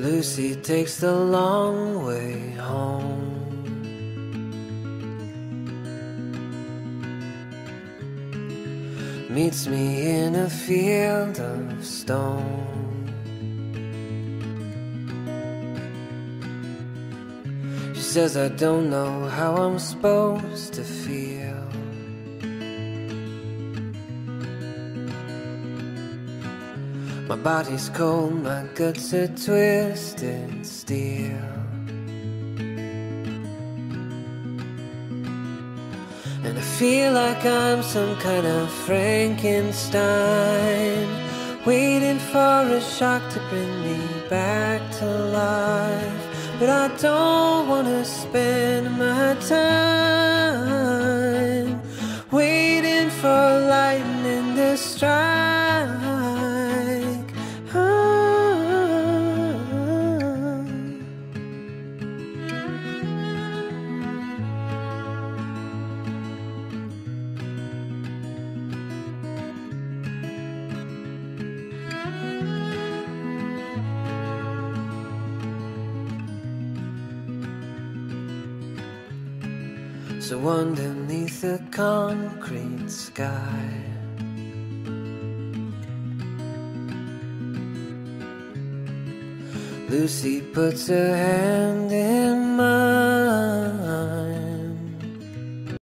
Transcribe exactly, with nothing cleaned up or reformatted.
Lucy takes the long way home. Meets me in a field of stone. She says I don't know how I'm supposed to feel. My body's cold, my guts are twisted steel. And I feel like I'm some kind of Frankenstein, waiting for a shock to bring me back to life. But I don't wanna spend my time waiting for lightning to strike. So underneath the concrete sky, Lucy puts her hand in